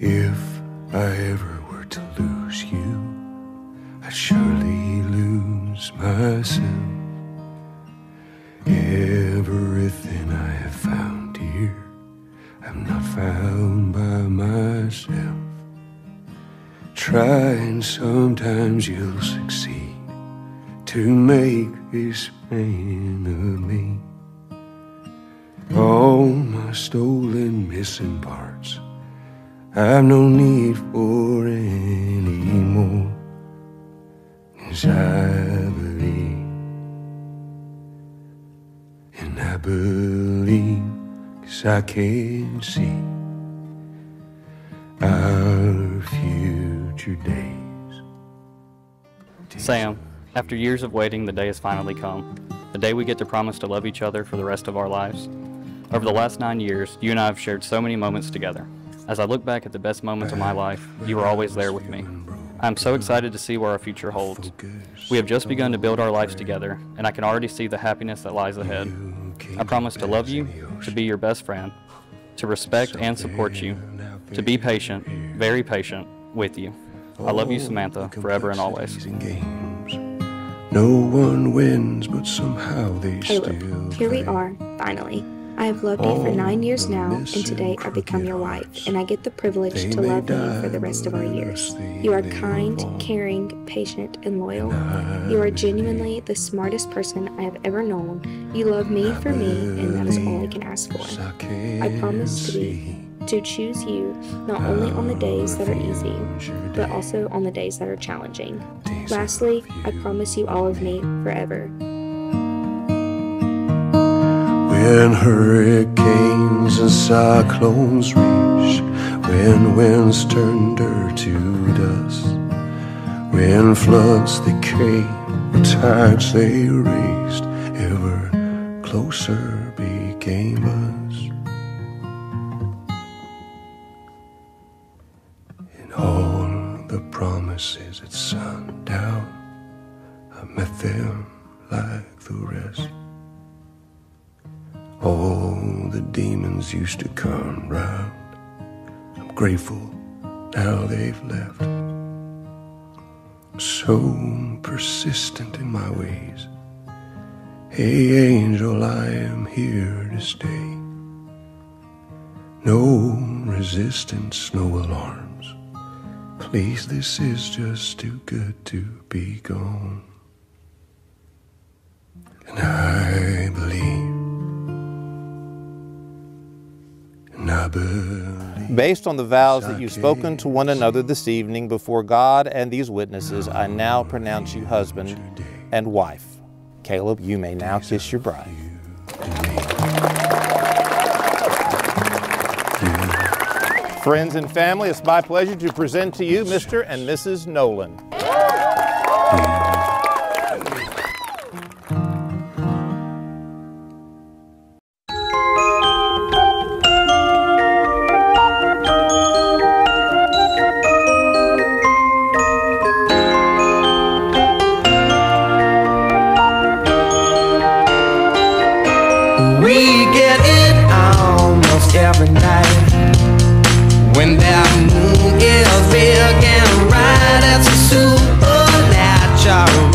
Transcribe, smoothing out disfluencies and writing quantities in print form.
If I ever were to lose you, I'd surely lose myself. Everything I have found here, I'm not found by myself. Try and sometimes you'll succeed to make this man of me. All my stolen missing parts I've no need for anymore, 'cause I believe, and I believe 'cause I can see our future days. Sam, after years of waiting, the day has finally come. The day we get to promise to love each other for the rest of our lives. Over the last 9 years, you and I have shared so many moments together. As I look back at the best moments of my life, you were always there with me. I'm so excited to see where our future holds. We have just begun to build our lives together, and I can already see the happiness that lies ahead. I promise to love you, to be your best friend, to respect and support you, to be patient, very patient, with you. I love you, Samantha, forever and always. No one wins, but somehow they Caleb, still here we are, finally. I have loved you for 9 years now, and today I become your wife, and I get the privilege to love you for the rest of our years. You are kind, caring, patient, and loyal. You are genuinely the smartest person I have ever known. You love me for me, and that is all I can ask for. I promise to choose you not only on the days that are easy, but also on the days that are challenging. Lastly, I promise you all of me forever. When hurricanes and cyclones reach, when winds turn dirt to dust, when floods they came, when tides they raised, ever closer became us. And all the promises at sundown, I met them like the rest. All the demons used to come round. I'm grateful now they've left. So persistent in my ways. Hey angel, I am here to stay. No resistance, no alarms. Please, this is just too good to be gone. And I believe. Based on the vows that you've spoken to one another this evening before God and these witnesses, I now pronounce you husband and wife. Caleb, you may now kiss your bride. Friends and family, it's my pleasure to present to you Mr. and Mrs. Nolan. We get it almost every night. When that moon is big and bright, it's a supernatural